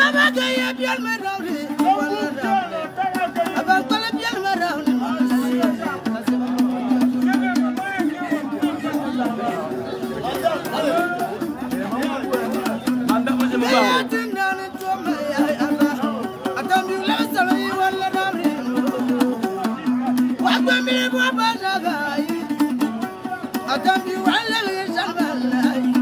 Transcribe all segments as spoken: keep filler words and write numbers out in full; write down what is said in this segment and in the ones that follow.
Adama Gayie bien me rauni, Abang Kole bien me rauni. Gayie Tingdong to me, Adam you love so you want to rauni. What will me go back? Adam you want to live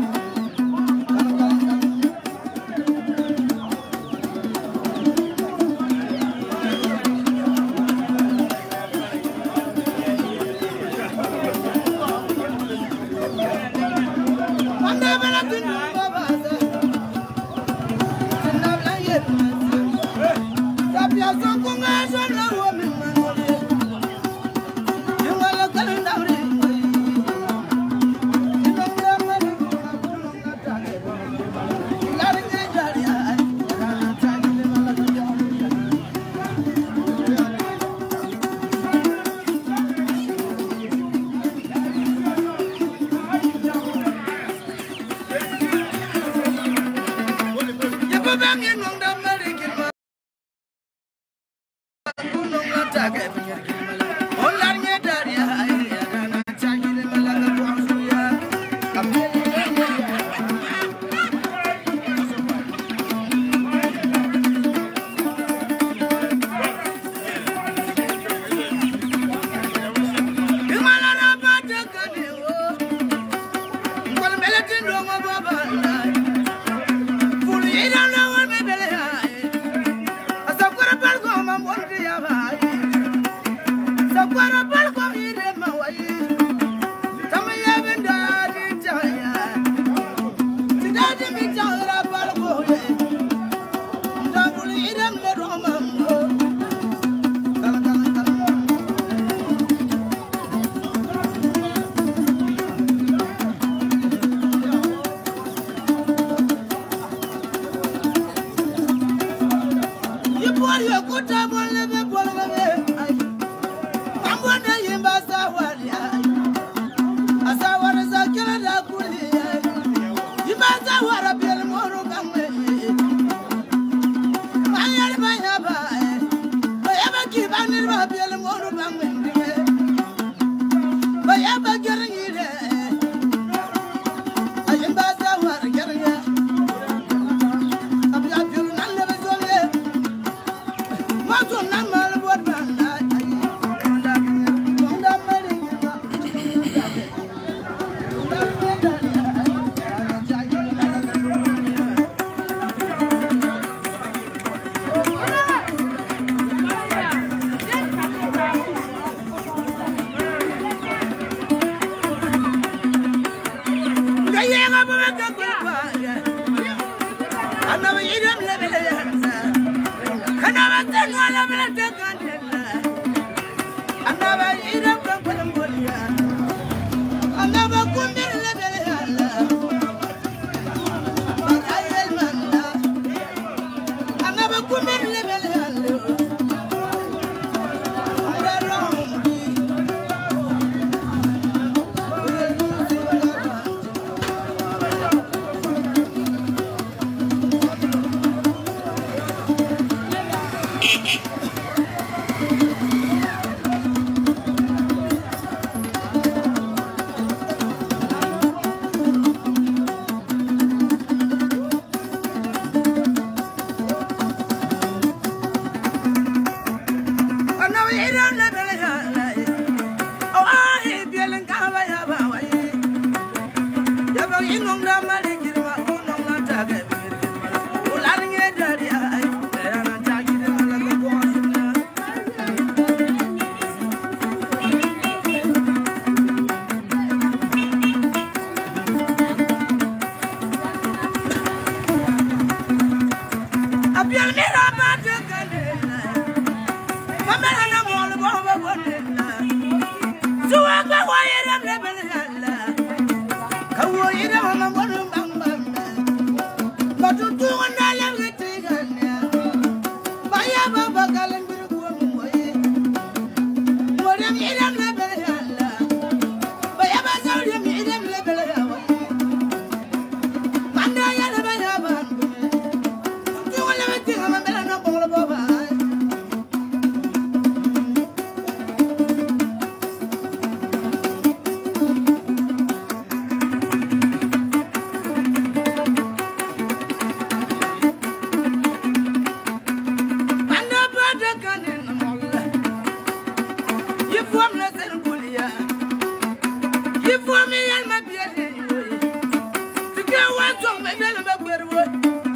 before me and my beauty. To get one song, my belly, my good wood.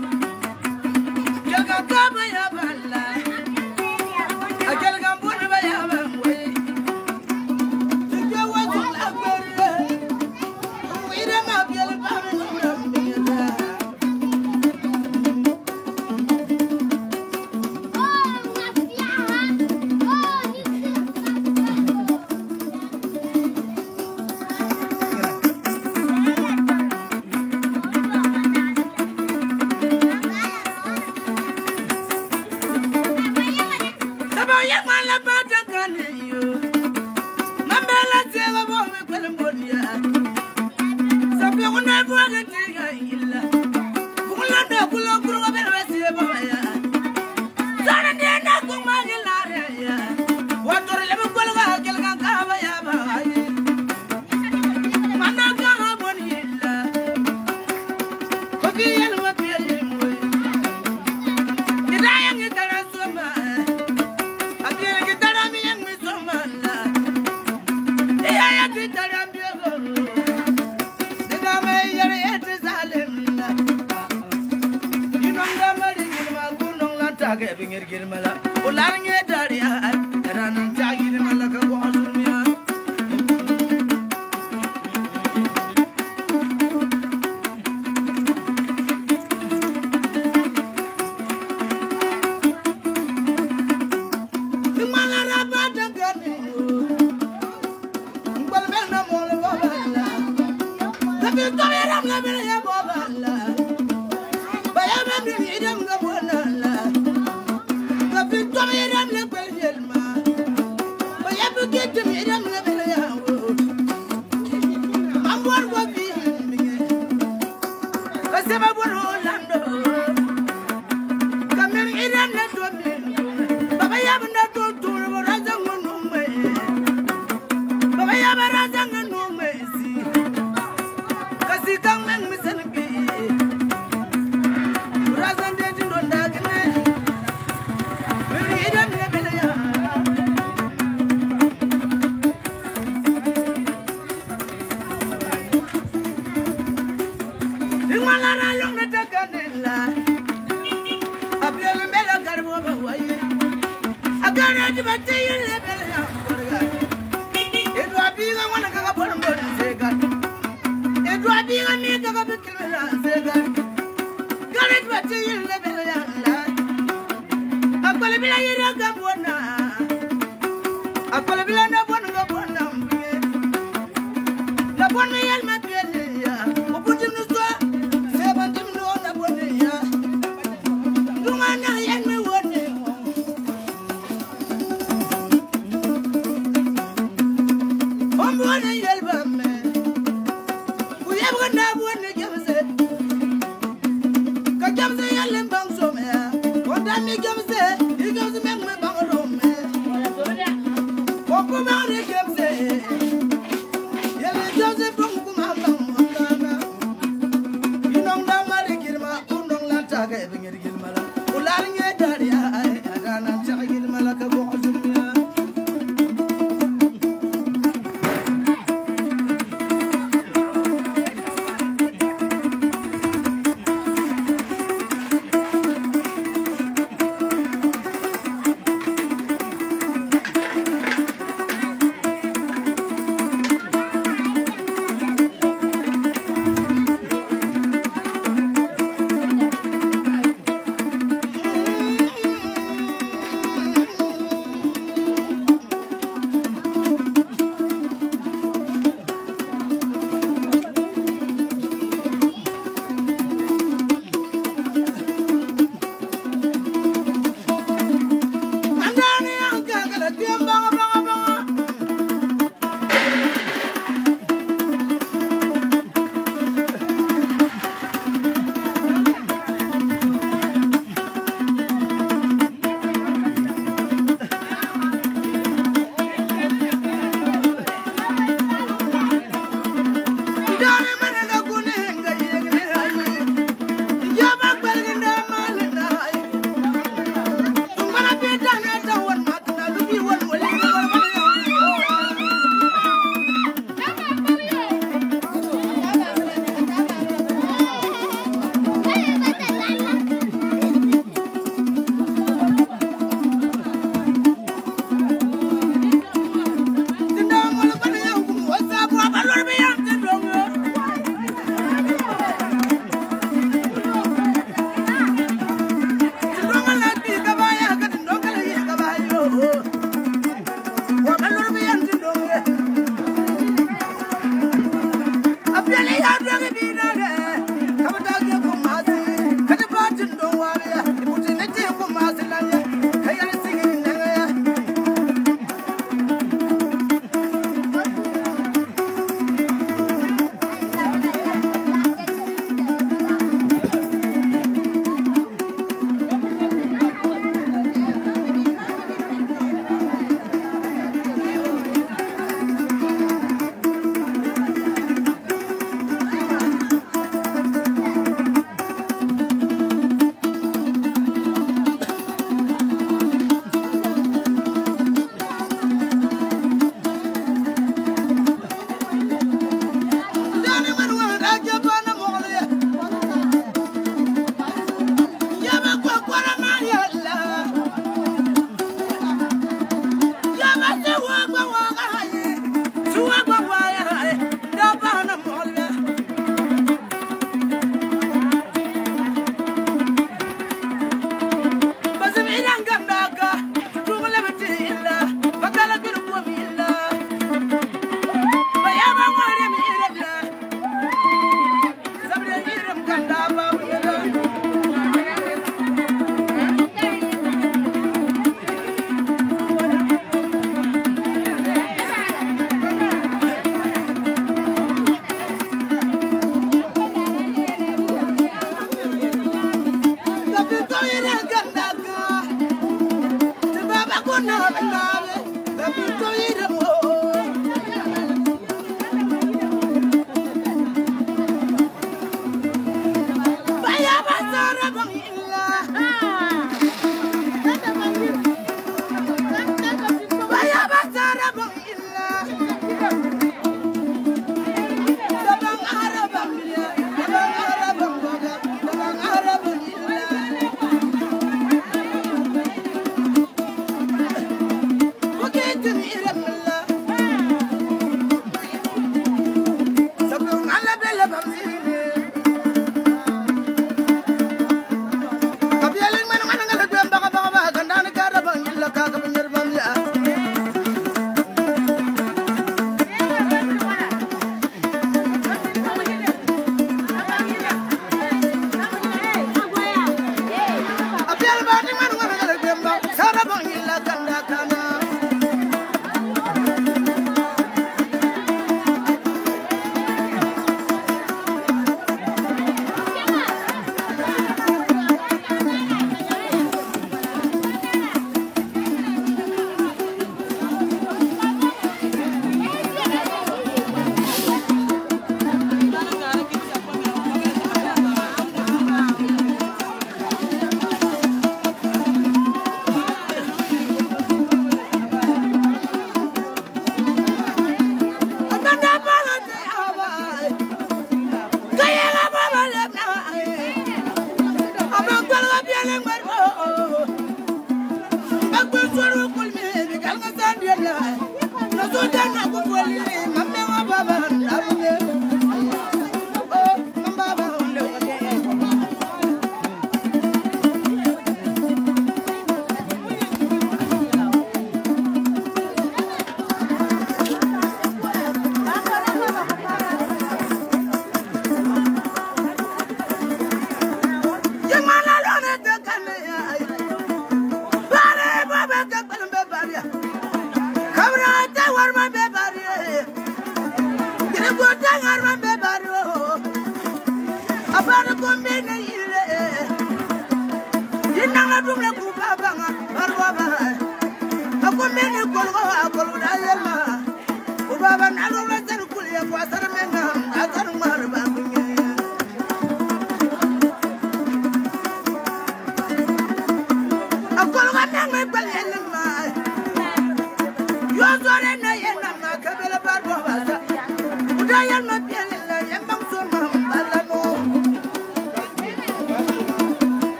You can come by your bala. I can't come put by your way. To get one song, my good. We don't have your family.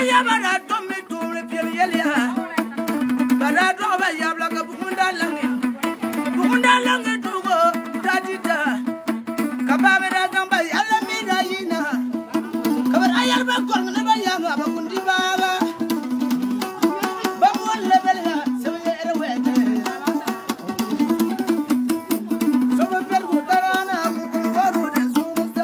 ya bara to mi to le piel yelia bara do ba ya bla ka bunda langi bunda langi to go tatita ka ba be da gamba yalla mi da yina ka ba ayal ba ko ne ba ya ba kundi ba ba mo le bela se ye ere wete so ba per go tarana ko ko ro de so musta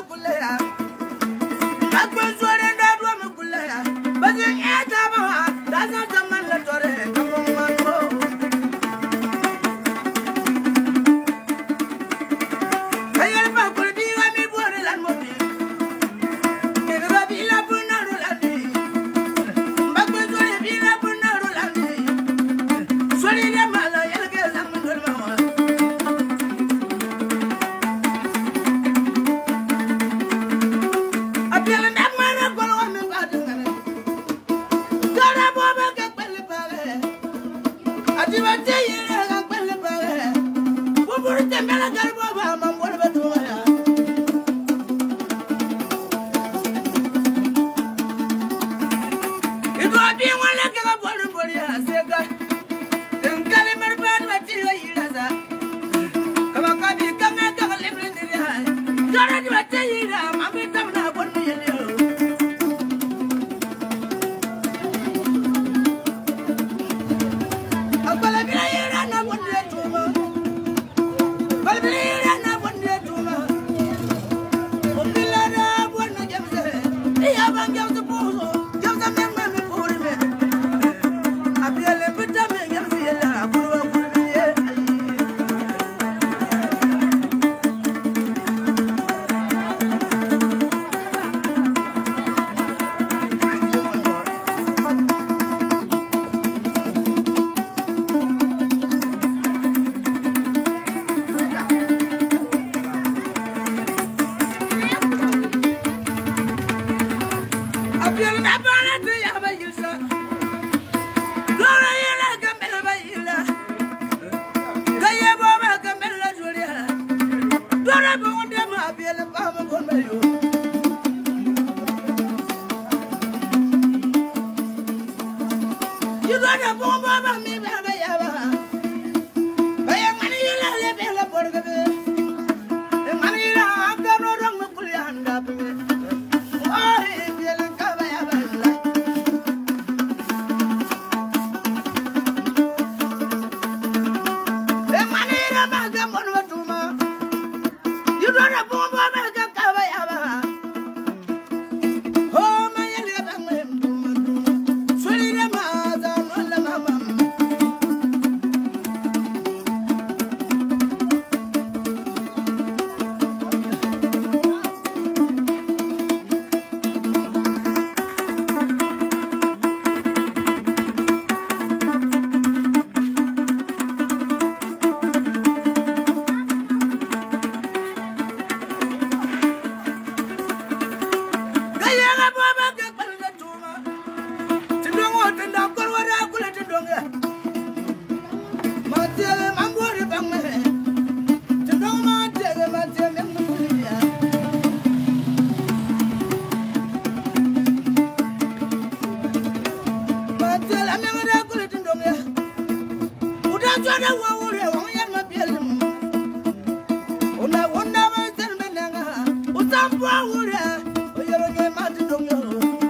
kulaya. Akwen swore ndadwa me kulaya. Bazi eta ba daza zaman la tore kamon mango. Kayal ba kulbi wa mi bore lan mo bi. Kebra bi la bunaru lan ni. Bakwen swore bi la bunaru lan ni. Swore le mala yel ke zam ndol ma wa. Apel ndak mana gol wa mi ba dungane. Gara boba ke pele pale. Adiba te yele ga pele pale. Buburu te mela gar boba mam bol ba tuya. Ido bi wala ke ga bol bol ya sega. Ngale mar ba ma ti la yiraza. Kama ka bi kama ka le bre ni ya. Gara di ba te yira ma bi tam na bol mi yele. Akala bi yira na bol de tuma. Bal bi yira na bol de tuma. Obila na bol na jamse. Iya bang jamse poso. Jamse men men me pore me. Abiele pita me jamse yela kurwa kurbi ye. Abiele na bana tu ya ba yilsa. Lora yela gamel ba yila. Gayie boba gamel la jolia. Dora bo nde ma abiele ba ma gon ba yo. You got a bomb over me, baby. I am money, le bella borga. The money, I'm gonna run the pulian up. Oh, you'll cover your The money, I'm a gamma. You got a bomb over the cover your Oh, my little Sweetie, the mother, the mama. Gayie ga boba ke palga tuma. Tingdong wa tenda kol wa ra kula tingdong ya. Matele mangori bang me. Tingdong ma tele ma tele mangori ya. Matele me ra kula tingdong ya. Uda jona wa wure wa yan ma bielum. Una wonda ma ten menanga. Utambo wure. Oyero ge ma tingdong yo.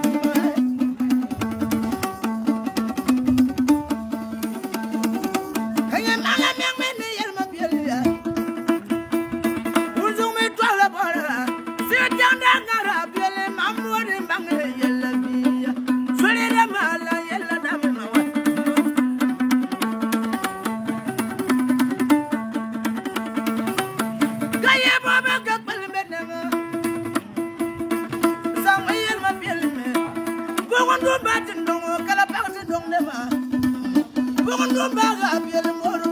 Kaya mala meng men ni yel ma bielia. Uzung me twala bara. Si janda ngara biele mamu ni bange yel bia. Swere de mala yel da me ma wa. Gayie boba ka pal menanga. Sang yel ma biele me. Bongo ndo ba tingdong kala pa tingdong de ma. Bongo ndo ba ga biele mo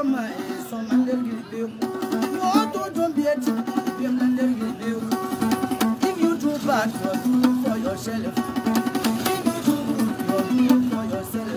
my son and let you do. No, don't be it. You can let you do. If you do bad, you do for yourself. If you do good, you do for yourself.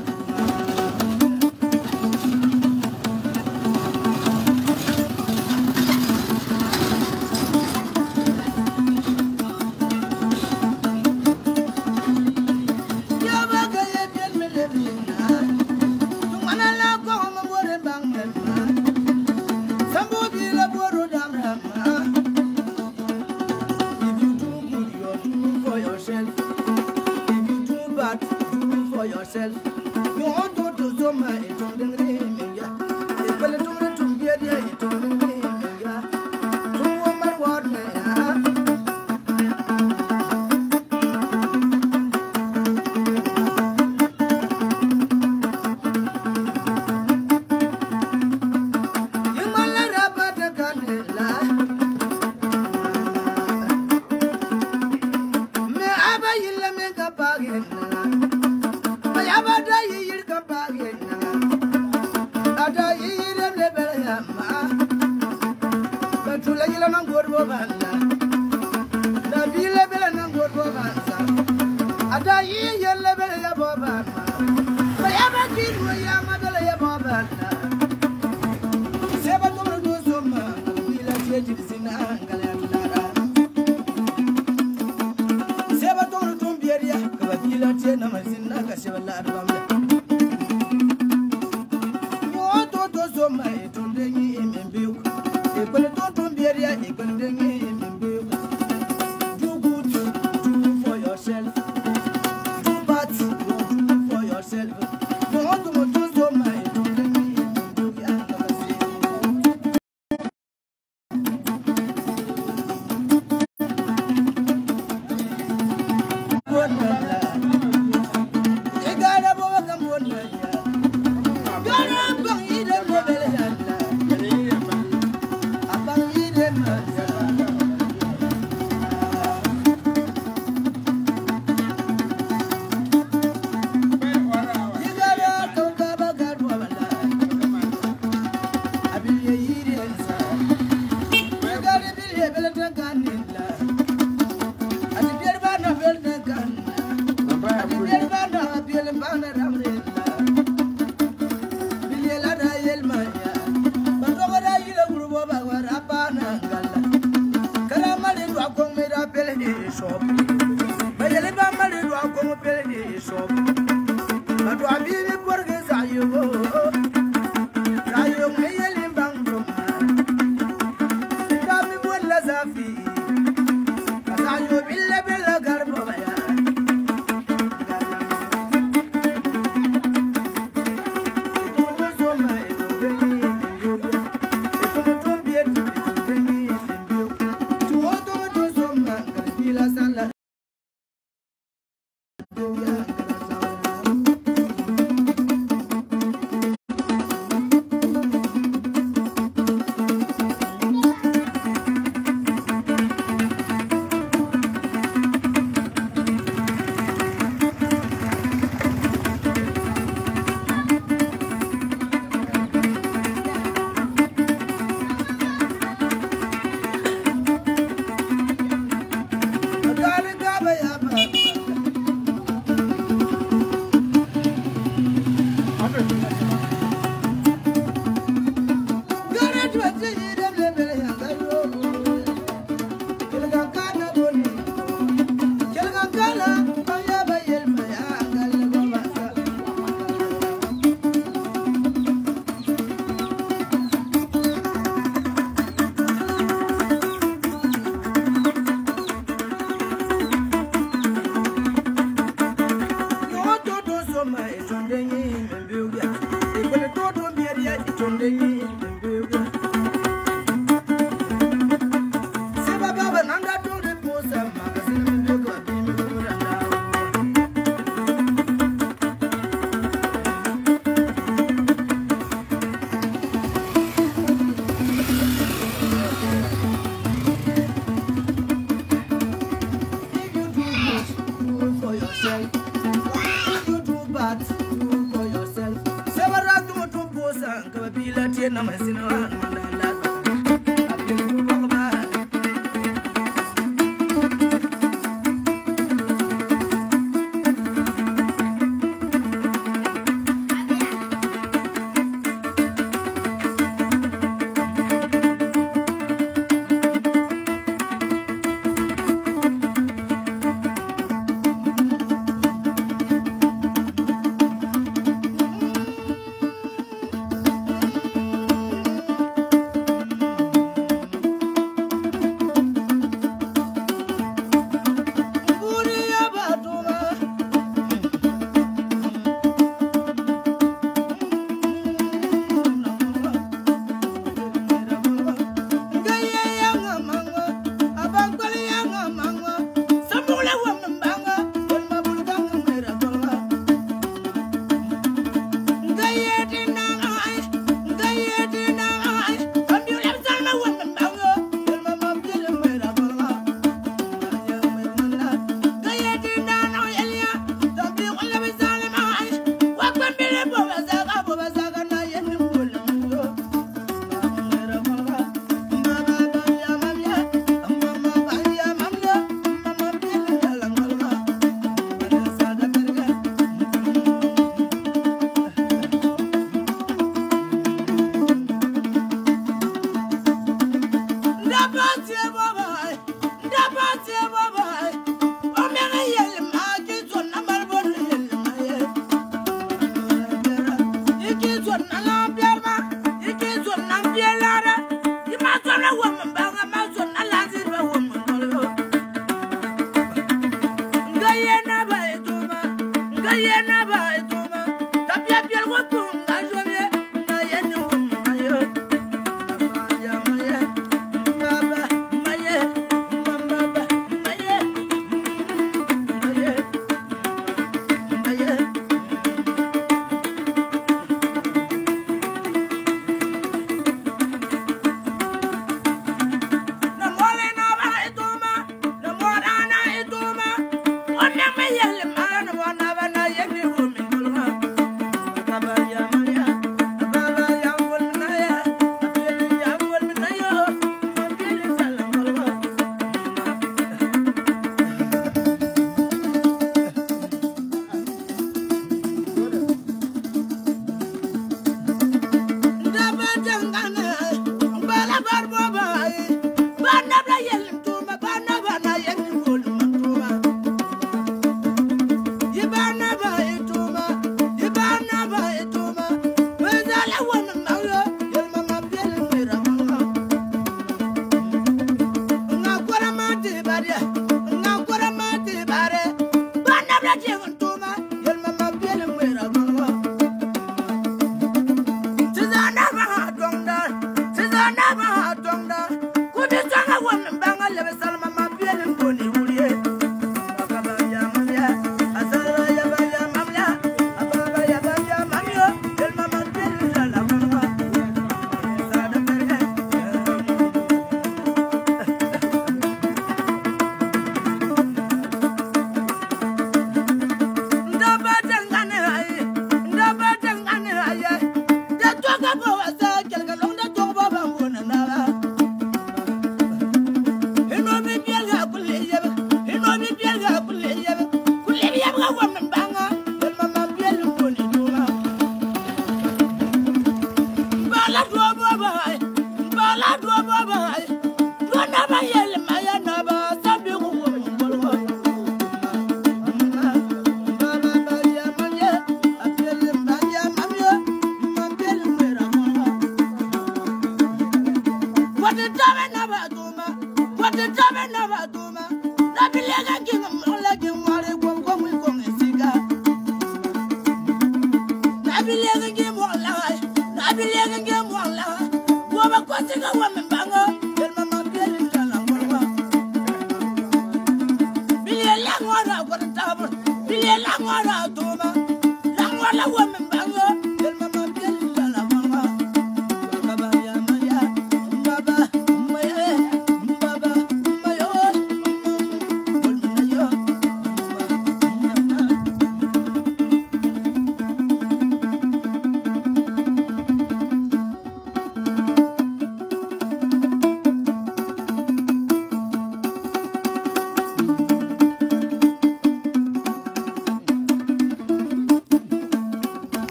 na masino mandala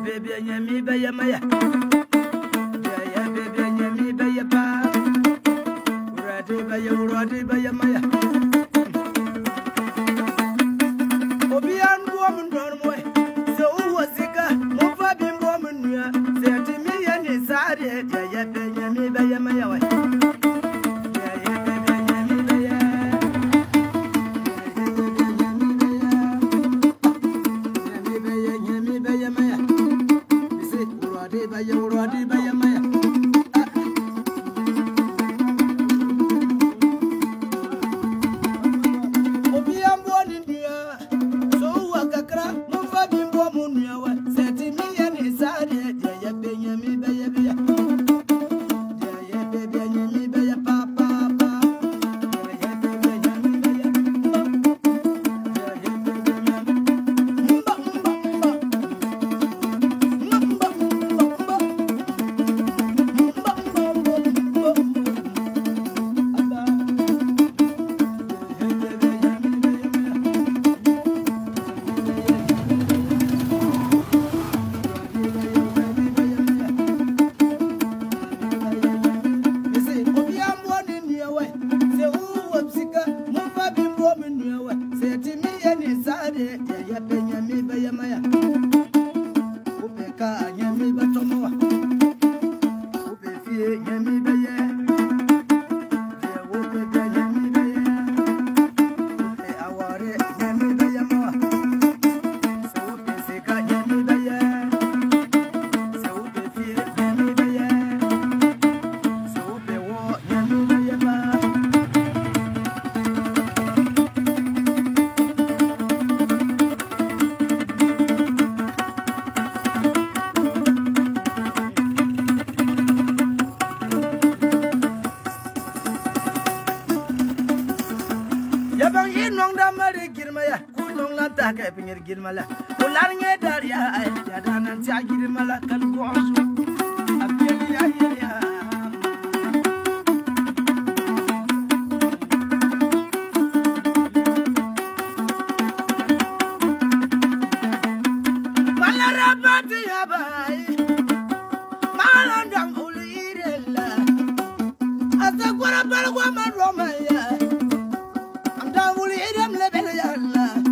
baby, and me by your maya. Yeah, baby, and me by your pa. Ready by your ready by your maya. Obian woman run away. So was it? Move up in woman. Thirty million is added. Yeah, baby, and me by your maya. Girmala, Ularne Daria, Yadan and Sagirmala can go on. Malarabati Abai Malandam Ulirella as the Guarabal woman Romaya and down Uliram Lebelayala.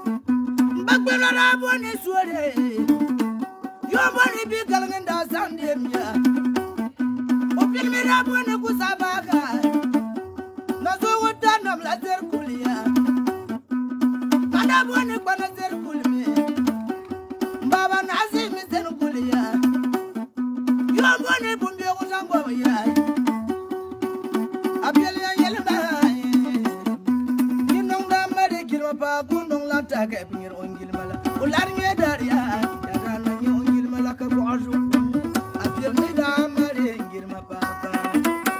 I want to swear your money be going and down Sandia. Open me up when a Gusabaga. Not so what done of Lazar Kulia. And I want to Banazar Kulme. Baba Nazi, Mister Kulia. Your money will be on some boy. Abelia Yellow. You know that medical papa, don't let that get me on Gilmala. Ularne Daria, Yadan, you Gilmala Kabozu. I feel me down, Marie, Gilma Papa.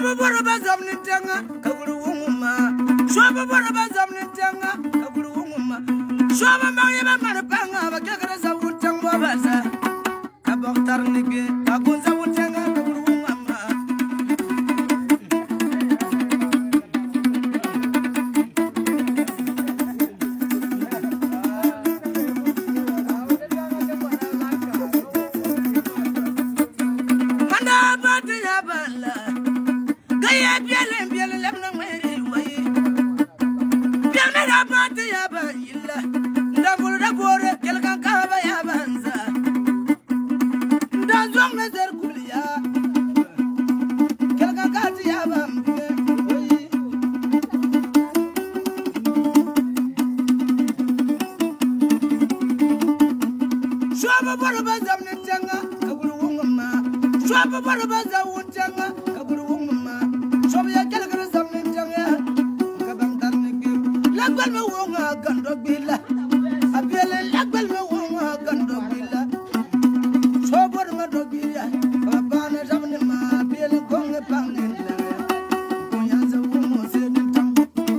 Shaba Borabazam Nintanga, Kaburuma, Shaba Borabazam Nintanga, Kaburuma, Shaba Maria Marapanga, Gagras of Tangwabaza, Kabotarniki, Kagunza Wutanga, Kaburuma. Manda Batia Bala, Gayie, Bialim, Bialim, Way, Bialim Batia Bala, Double the Bore, Kelkaka Yabanza, Dazong Nazar Kulia, Kelkaka Yabam. Shaba Borabazam Nintanga, Kaburuma, Shaba Barabaza Wutanga, Kaburuma, Shabia Kelakazam Nintanga, Kabam Tarniki, Lagbel Wonga, Gandobilla, Abel Lagbel Wonga, Gandobilla, Shobor Madobilla, Abana Jamnima, Bill Konga Pangilla, Kunyaza Womo said in town.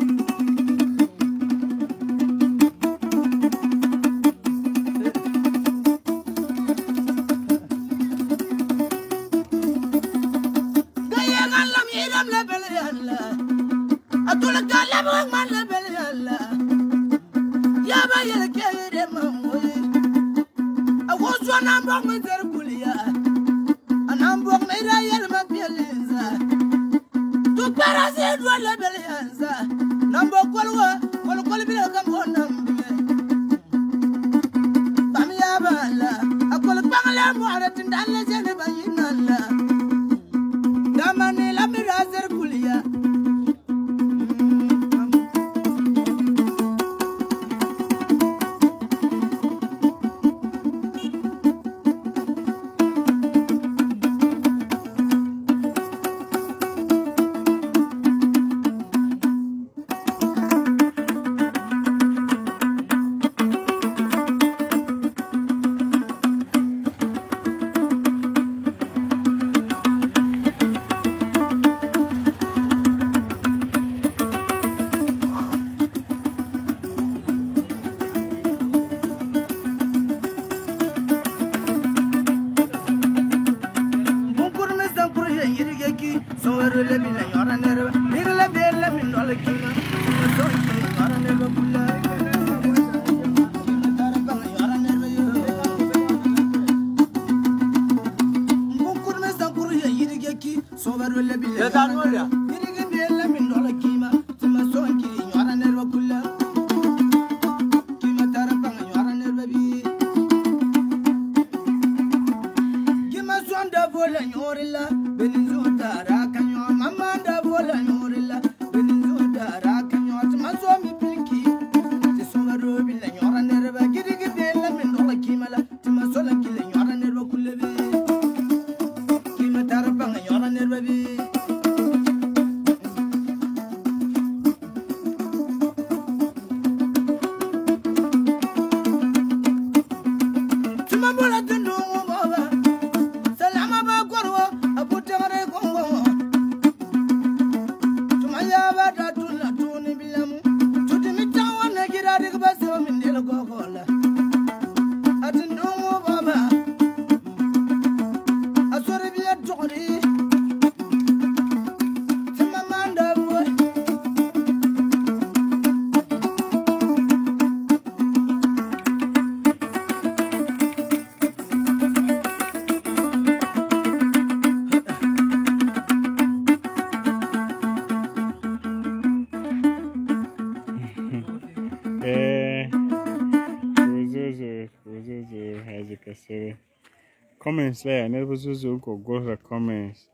Comments there, never so go go the comments.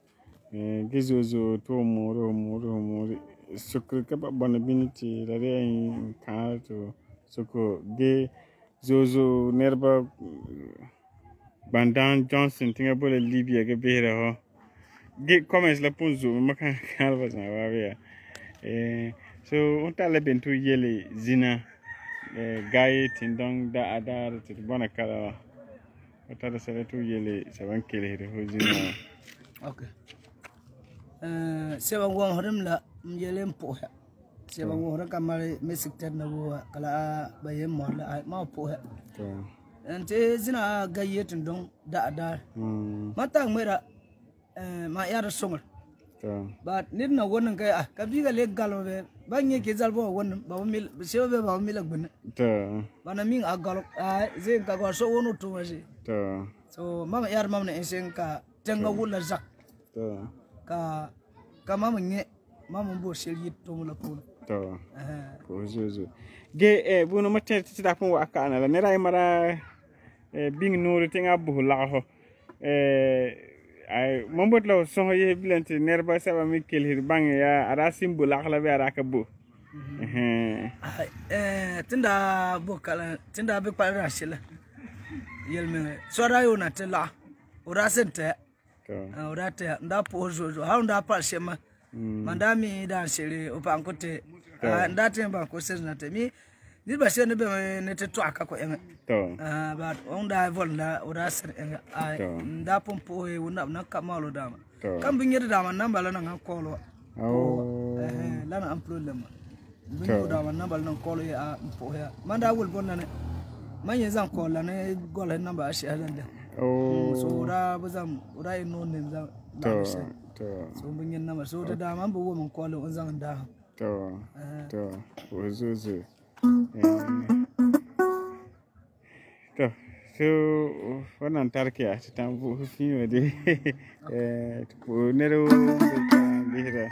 This was two more, more, more. So, bonability, the rain car to so gay Zozo, Nerba Bandan Johnson, think about Libya, get better. Get comments la punzo, Macan Calvas now. So, what I let into yelly Zina, Gayie, Tingdong, da Adar to the Bonacala. What are the two yelly, seven kill here? Okay. eh seba won horim la mjelem poha seba won horim kamare mesikter na wo kala baye mo la ma poha to ante zina Gayie Tingdong da da mata mera eh ma yar songal to but nidna wonan kai ah kabiga le galo be banye ke zalbo won ba mil seba be ba mil gbin to bana min agalo ah zin ka go so wono to wasi to so mama yar mamna esen ka tenga wula zak to ka ka mama nye mama bo sheli to mula ko to eh ko zozo ge e bunu matte ti da pon waka na la ne ray mara e bing nuru tinga bu la ho e ay mombot law so ye bilante nerba saba mi kelhir bang ya ara simbu la la be ara ka bu eh eh tinda bo kala tinda be kwa rashila yelme so rayo na tela ora sente to ora te nda po jojo ha nda pa shema mandami da shiri upankote nda temba ko sesna temi ni ba shene be ne te to aka ko en to ah ba onda volna ora ser en nda pompo e wona na kamalo dama kam binyere dama namba la na kolo oh eh la na am problem binyo dama namba la kolo ya po ya manda wol bonna ne manye zan kola ne gola namba ashi alanda oh so ora bazam ora ino ne zan to to so binyen namba so da dama bo wo mon kola on zan da to to ko zozo to so wannan tarke a cikin buhufin wade eh ko nero da bihira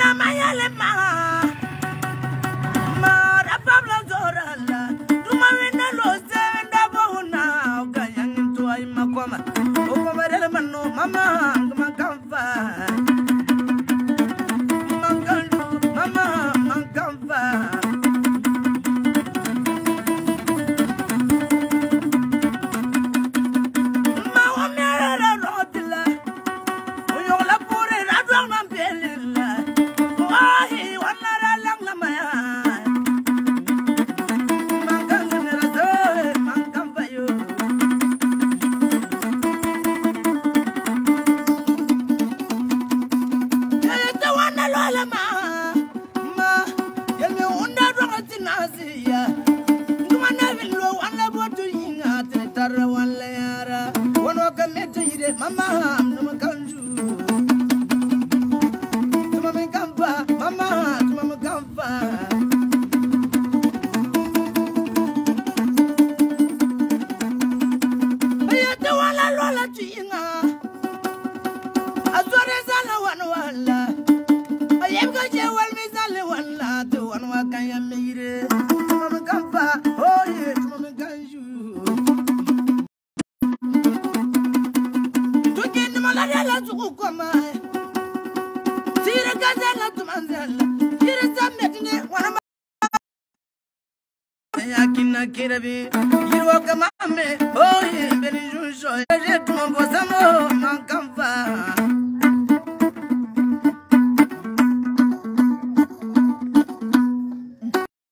Pablo Zorala, tú me Mama, Mama Kanju. Mama Kampa, Mama, Mama Kampa. I don't want a roller to Yinga. Asoore Sala one walla. I am going to well Miss Ali one la to one Wakaya Mire. Mama Kampa, oh yes, Mama Kanju. Maladela tukukoma Tira gazela tumanzela Tira zametine wana Yakina kirabi Yiroka mame Oh ye beni jusho Yetu mbosamo Mankam